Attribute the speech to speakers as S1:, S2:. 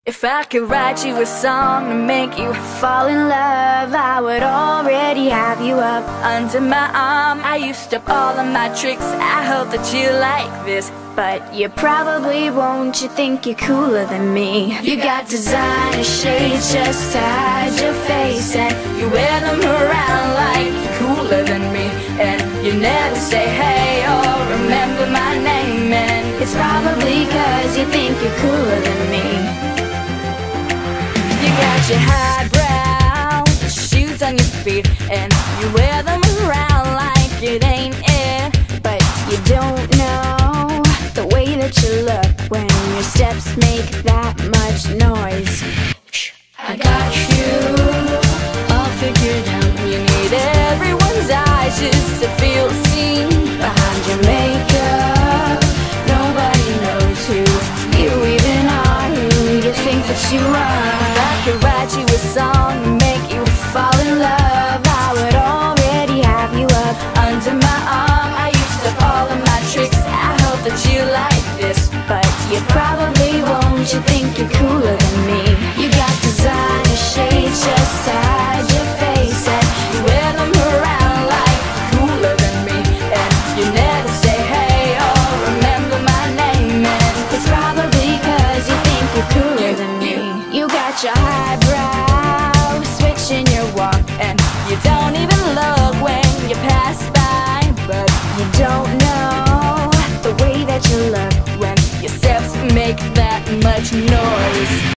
S1: If I could write you a song to make you fall in love, I would already have you up under my arm. I used up all of my tricks, I hope that you like this, but you probably won't. You think you're cooler than me. You got designer shades just to hide your face, and you wear them around like you're cooler than me. And you never say hey or remember my name, and it's probably cause you think you're cooler than me. You got your highbrow shoes on your feet, and you wear them around like it ain't it. But you don't know the way that you look when your steps make that much noise. I got you all figured out. You need everyone's eyes just to